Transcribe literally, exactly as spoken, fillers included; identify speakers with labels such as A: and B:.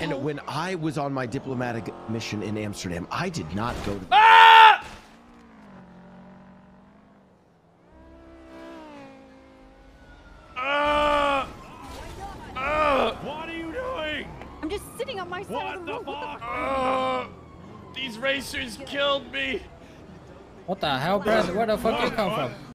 A: And when I was on my diplomatic mission in Amsterdam, I did not go to.
B: Ah! Uh, uh,
C: What are you doing?
D: I'm just sitting on my side
C: What
D: of the
C: the
D: road. What the
C: fuck?
B: uh, these racers killed me.
E: What the hell, Brad? Where the fuck you come from?